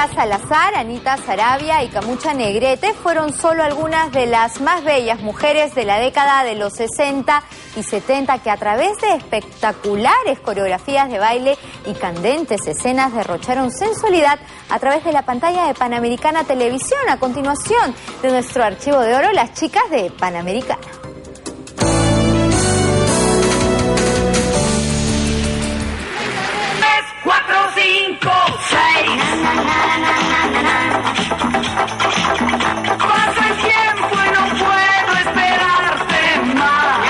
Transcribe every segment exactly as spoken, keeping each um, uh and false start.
Anita Salazar, Anita Sarabia y Camucha Negrete fueron solo algunas de las más bellas mujeres de la década de los sesenta y setenta que a través de espectaculares coreografías de baile y candentes escenas derrocharon sensualidad a través de la pantalla de Panamericana Televisión. A continuación de nuestro archivo de oro, las chicas de Panamericana. Cuatro, cinco, seis. Pasa el tiempo y no puedo esperarte más.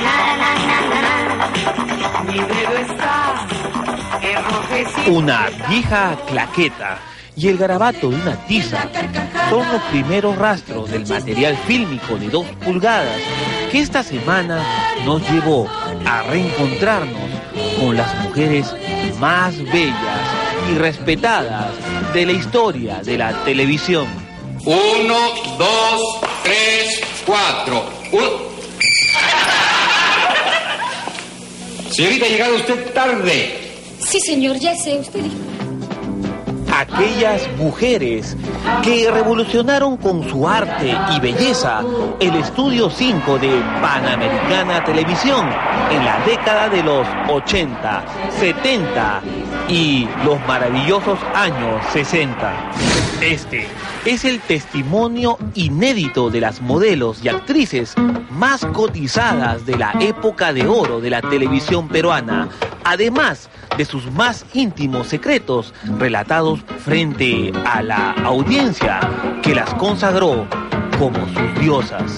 Mi dedo está enrojecido. Una vieja claqueta y el garabato de una tiza son los primeros rastros del material fílmico de dos pulgadas que esta semana nos llevó a reencontrarnos con las mujeres más bellas y respetadas de la historia de la televisión. Uno, dos, tres, cuatro. Uno. Señorita, ha llegado usted tarde. Sí, señor, ya sé, usted dijo. Aquellas mujeres que revolucionaron con su arte y belleza el Estudio cinco de Panamericana Televisión en la década de los ochenta, setenta y los maravillosos años sesenta. Este es el testimonio inédito de las modelos y actrices más cotizadas de la época de oro de la televisión peruana, además de sus más íntimos secretos relatados frente a la audiencia que las consagró como sus diosas.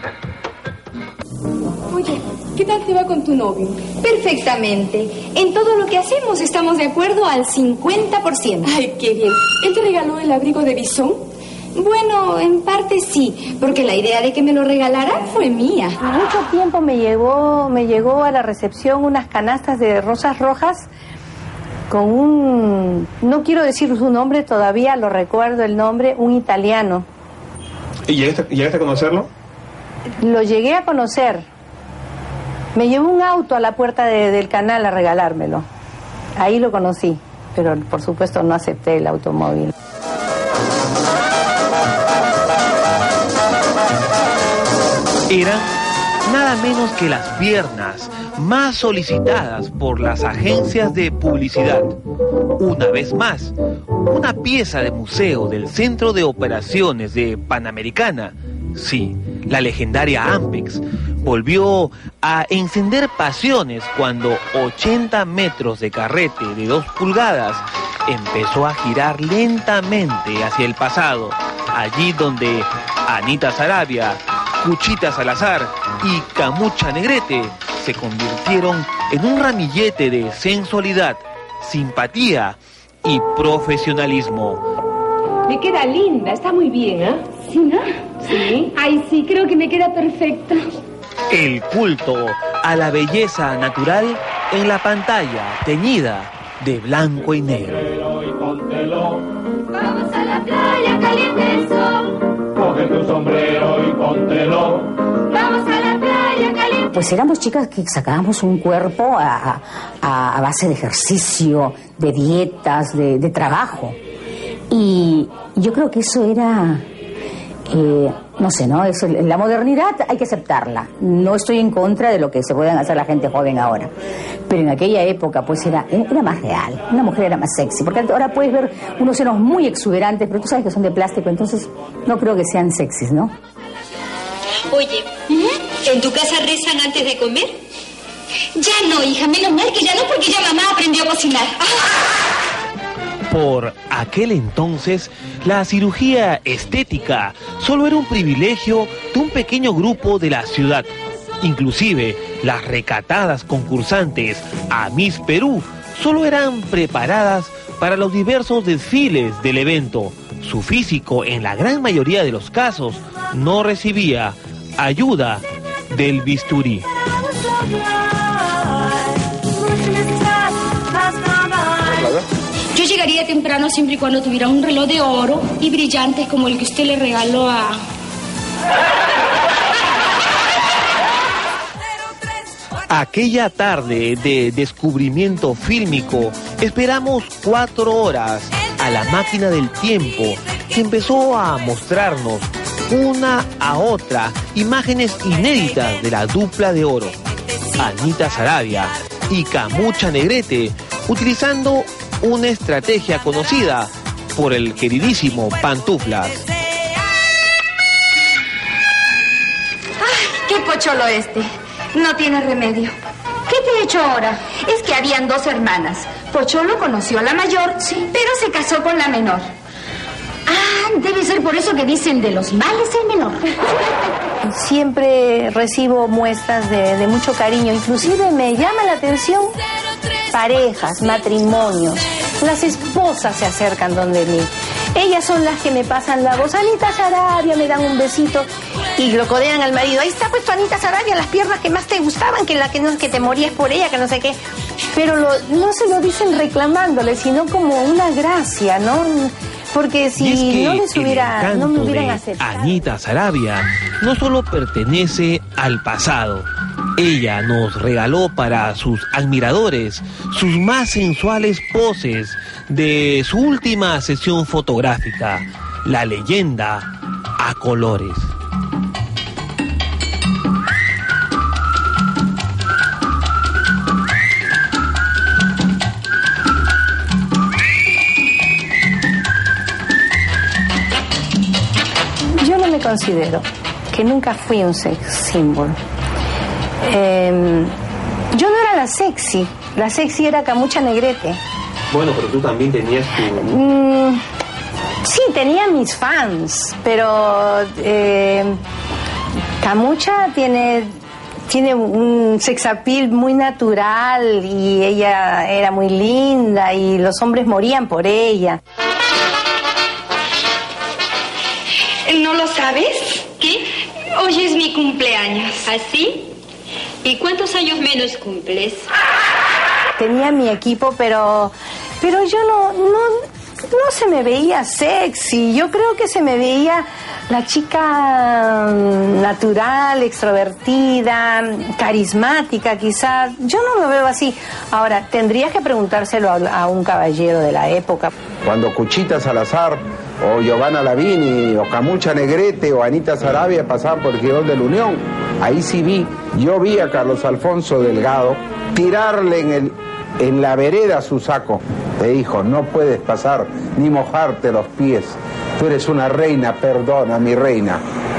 Oye, ¿qué tal te va con tu novio? Perfectamente. En todo lo que hacemos estamos de acuerdo al cincuenta por ciento. Ay, qué bien. ¿Él te regaló el abrigo de bisón? Bueno, en parte sí, porque la idea de que me lo regalaran fue mía. Mucho tiempo me llegó, me llegó a la recepción unas canastas de rosas rojas con un, no quiero decir su nombre, todavía lo recuerdo el nombre, un italiano. ¿Y llegaste, llegaste a conocerlo? Lo llegué a conocer. Me llevó un auto a la puerta de, del canal a regalármelo. Ahí lo conocí, pero por supuesto no acepté el automóvil. Eran nada menos que las piernas más solicitadas por las agencias de publicidad. Una vez más, una pieza de museo del Centro de Operaciones de Panamericana, sí, la legendaria Ampex, volvió a encender pasiones cuando ochenta metros de carrete de dos pulgadas empezó a girar lentamente hacia el pasado, allí donde Anita Sarabia, Cuchita Salazar y Camucha Negrete se convirtieron en un ramillete de sensualidad, simpatía y profesionalismo. Me queda linda, está muy bien, ¿eh? ¿Sí, no? Sí. Ay, sí, creo que me queda perfecto. El culto a la belleza natural en la pantalla teñida de blanco y negro. Vamos a la playa, caliente el sol. Coge tu sombrero y póntelo. Vamos a la playa, caliente. Pues éramos chicas que sacábamos un cuerpo a, a, a base de ejercicio, de dietas, de, de trabajo. Y yo creo que eso era... Eh, no sé, ¿no? Eso, la modernidad hay que aceptarla. No estoy en contra de lo que se pueden hacer la gente joven ahora. Pero en aquella época, pues era, era más real. Una mujer era más sexy. Porque ahora puedes ver unos senos muy exuberantes, pero tú sabes que son de plástico, entonces no creo que sean sexys, ¿no? Oye, ¿en tu casa rezan antes de comer? Ya no, hija, menos mal que ya no, porque ya mamá aprendió a cocinar. Por aquel entonces, la cirugía estética solo era un privilegio de un pequeño grupo de la ciudad. Inclusive, las recatadas concursantes a Miss Perú solo eran preparadas para los diversos desfiles del evento. Su físico, en la gran mayoría de los casos, no recibía ayuda del bisturí. Yo llegaría temprano siempre y cuando tuviera un reloj de oro y brillantes como el que usted le regaló a... Aquella tarde de descubrimiento fílmico esperamos cuatro horas a la máquina del tiempo que empezó a mostrarnos una a otra imágenes inéditas de la dupla de oro, Anita Saravia y Camucha Negrete, utilizando una estrategia conocida por el queridísimo Pantuflas. ¡Ay, qué pocholo este! No tiene remedio. ¿Qué te he hecho ahora? Es que habían dos hermanas. Pocholo conoció a la mayor, sí, pero se casó con la menor. Ah, debe ser por eso que dicen de los males el menor. Siempre recibo muestras de, de mucho cariño. Inclusive me llama la atención parejas, matrimonios. Las esposas se acercan donde mí. Ellas son las que me pasan la voz. Anita Saravia, me dan un besito y lo codean al marido. Ahí está puesto Anita Saravia, las piernas que más te gustaban, que la que no que te morías por ella, que no sé qué. Pero lo, no se lo dicen reclamándole, sino como una gracia, ¿no? Porque si es que no les hubiera, el no me hubieran de aceptado. Anita Saravia no solo pertenece al pasado. Ella nos regaló para sus admiradores sus más sensuales poses de su última sesión fotográfica, la leyenda a colores. Yo no me considero, que nunca fui un sex symbol. Eh, yo no era la sexy, la sexy era Camucha Negrete. Bueno, pero tú también tenías tu... Mm, sí, tenía mis fans, pero eh, Camucha tiene, tiene un sex appeal muy natural y ella era muy linda y los hombres morían por ella. ¿No lo sabes? ¿Qué? Hoy es mi cumpleaños. ¿Así? ¿Y cuántos años menos cumples? Tenía mi equipo, pero, pero yo no, no, no se me veía sexy. Yo creo que se me veía la chica natural, extrovertida, carismática quizás. Yo no me veo así. Ahora, tendrías que preguntárselo a, a un caballero de la época. Cuando Cuchita Salazar o Giovanna Lavini o Camucha Negrete o Anita Saravia pasaban por el Girón de la Unión, ahí sí vi, yo vi a Carlos Alfonso Delgado tirarle en, el, en la vereda su saco. Le dijo, no puedes pasar ni mojarte los pies, tú eres una reina, perdona mi reina.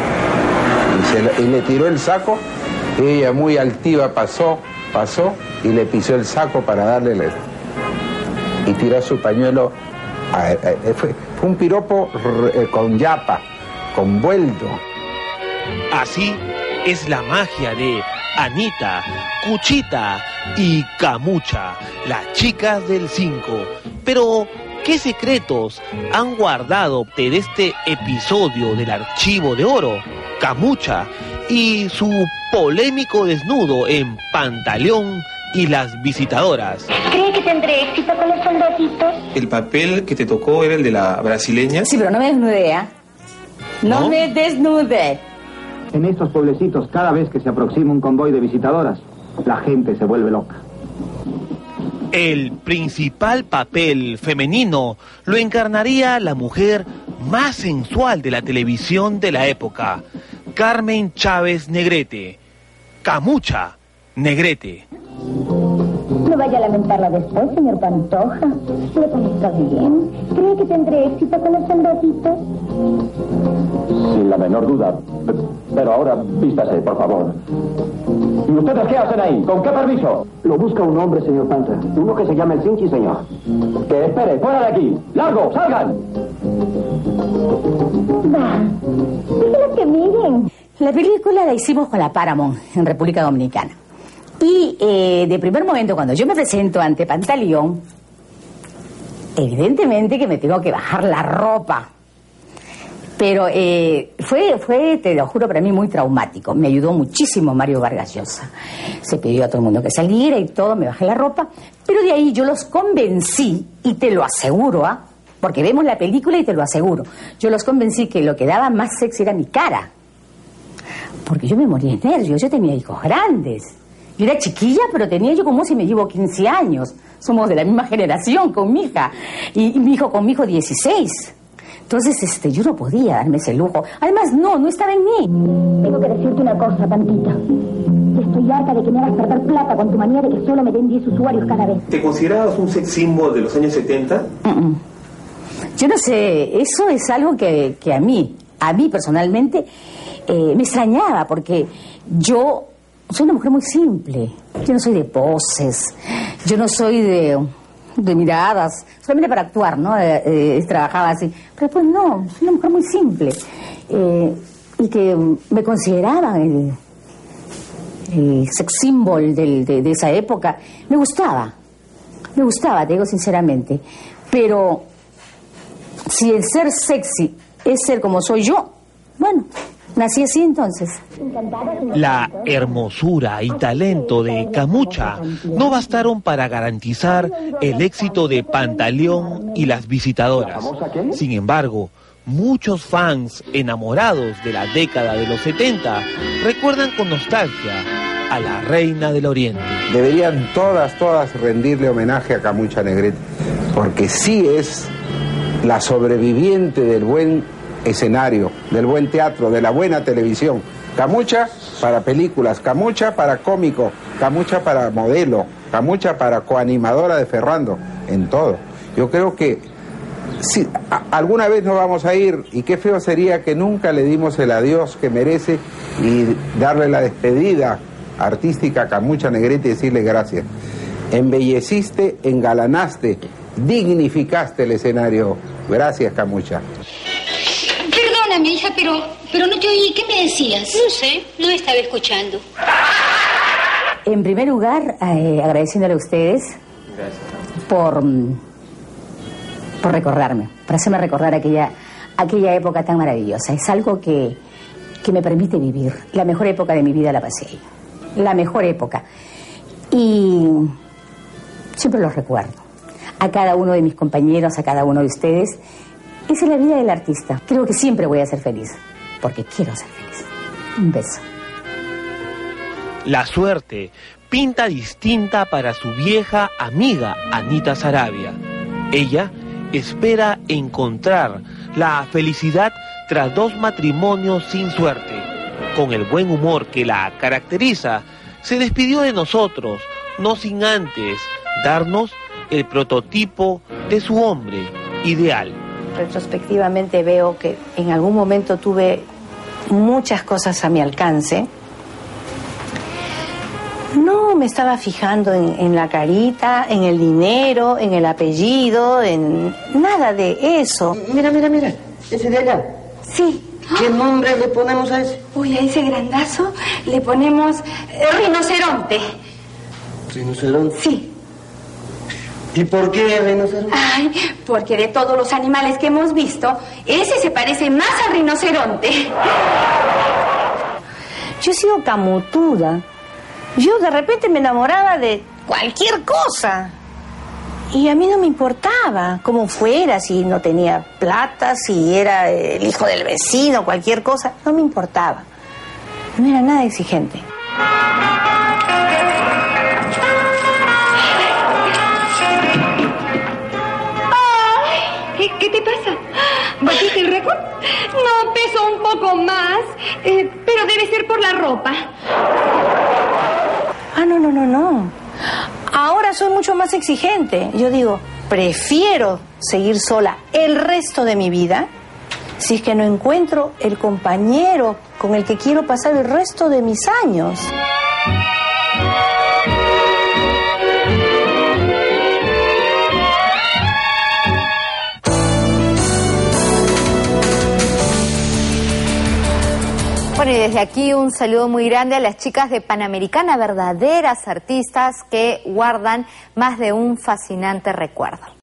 Y, se, y le tiró el saco, y ella muy altiva pasó, pasó y le pisó el saco para darle el... y tiró su pañuelo. A, a, fue, fue un piropo r, con yapa, con vuelto. Así es la magia de Anita, Cuchita y Camucha, las chicas del cinco. Pero, ¿qué secretos han guardado de este episodio del Archivo de Oro, Camucha y su polémico desnudo en Pantaleón y las visitadoras? ¿Cree que tendré éxito con los soldaditos? El papel que te tocó era el de la brasileña. Sí, pero no me desnude, ¿eh? No, no me desnude. En estos pueblecitos, cada vez que se aproxima un convoy de visitadoras, la gente se vuelve loca. El principal papel femenino lo encarnaría la mujer más sensual de la televisión de la época, Carmen Chávez Negrete, Camucha Negrete. No vaya a lamentarla después, señor Pantoja. ¿Le parece bien? ¿Cree que tendré éxito con los soldaditos? Sin la menor duda. Pero ahora vístase, por favor. ¿Y ustedes qué hacen ahí? ¿Con qué permiso? Lo busca un hombre, señor Panta. Uno que se llama el Sinchi, señor. Que espere, fuera de aquí. ¡Largo, salgan! Va. Díganlo que miren. La película la hicimos con la Paramount en República Dominicana. Y eh, de primer momento, cuando yo me presento ante Pantaleón, evidentemente que me tengo que bajar la ropa. Pero eh, fue, fue, te lo juro, para mí muy traumático. Me ayudó muchísimo Mario Vargas Llosa. Se pidió a todo el mundo que saliera y todo, me bajé la ropa. Pero de ahí yo los convencí, y te lo aseguro, ¿ah? Porque vemos la película y te lo aseguro. Yo los convencí que lo que daba más sexy era mi cara. Porque yo me moría de nervios, yo tenía hijos grandes. Yo era chiquilla, pero tenía yo como si me llevo quince años. Somos de la misma generación con mi hija. Y, y mi hijo con mi hijo dieciséis. Entonces, este, yo no podía darme ese lujo. Además, no, no estaba en mí. Tengo que decirte una cosa, Pantita. Estoy harta de que me hagas perder plata con tu manía de que solo me den diez usuarios cada vez. ¿Te considerabas un sex symbol de los años setenta? Mm-mm. Yo no sé, eso es algo que, que a mí, a mí personalmente, eh, me extrañaba, porque yo soy una mujer muy simple. Yo no soy de poses, yo no soy de, de miradas, solamente para actuar, ¿no? Eh, eh, trabajaba así. Pero pues no, soy una mujer muy simple. Eh, y que me consideraban el, el sex symbol del, de, de esa época. Me gustaba, me gustaba, te digo sinceramente. Pero si el ser sexy es ser como soy yo, bueno, nací así entonces. La hermosura y talento de Camucha no bastaron para garantizar el éxito de Pantaleón y las visitadoras. Sin embargo, muchos fans enamorados de la década de los setenta recuerdan con nostalgia a la reina del Oriente. Deberían todas, todas rendirle homenaje a Camucha Negrete, porque sí es la sobreviviente del buen escenario, del buen teatro, de la buena televisión. Camucha para películas, Camucha para cómico, Camucha para modelo, Camucha para coanimadora de Ferrando, en todo. Yo creo que sí, a, alguna vez nos vamos a ir, y qué feo sería que nunca le dimos el adiós que merece y darle la despedida artística a Camucha Negrete y decirle gracias. Embelleciste, engalanaste, dignificaste el escenario. Gracias, Camucha. Perdóname, hija, pero, pero no te oí. ¿Qué me decías? No sé, no estaba escuchando. En primer lugar, eh, agradeciéndole a ustedes por, por recordarme, por hacerme recordar aquella, aquella época tan maravillosa. Es algo que, que me permite vivir. La mejor época de mi vida la pasé ahí. La mejor época. Y siempre los recuerdo. A cada uno de mis compañeros, a cada uno de ustedes. Esa es la vida del artista. Creo que siempre voy a ser feliz, porque quiero ser feliz. Un beso. La suerte pinta distinta para su vieja amiga Anita Saravia. Ella espera encontrar la felicidad tras dos matrimonios sin suerte. Con el buen humor que la caracteriza, se despidió de nosotros, no sin antes darnos el prototipo de su hombre ideal. Retrospectivamente veo que en algún momento tuve muchas cosas a mi alcance. No me estaba fijando en, en la carita, en el dinero, en el apellido, en nada de eso. Mira, mira, mira, ese de allá. Sí. ¿Qué nombre le ponemos a ese? Uy, a ese grandazo le ponemos eh, rinoceronte. ¿Rinoceronte? Sí. ¿Y por qué rinoceronte? Ay, porque de todos los animales que hemos visto, ese se parece más al rinoceronte. Yo he sido camutuda. Yo de repente me enamoraba de cualquier cosa. Y a mí no me importaba cómo fuera, si no tenía plata, si era el hijo del vecino, cualquier cosa. No me importaba. No era nada exigente. Ay, ¿qué te pasa? ¿Batiste el récord? No, peso un poco más, eh, pero debe ser por la ropa. Ah, no, no, no, no. Ahora soy mucho más exigente. Yo digo, prefiero seguir sola el resto de mi vida si es que no encuentro el compañero con el que quiero pasar el resto de mis años. Bueno, y desde aquí un saludo muy grande a las chicas de Panamericana, verdaderas artistas que guardan más de un fascinante recuerdo.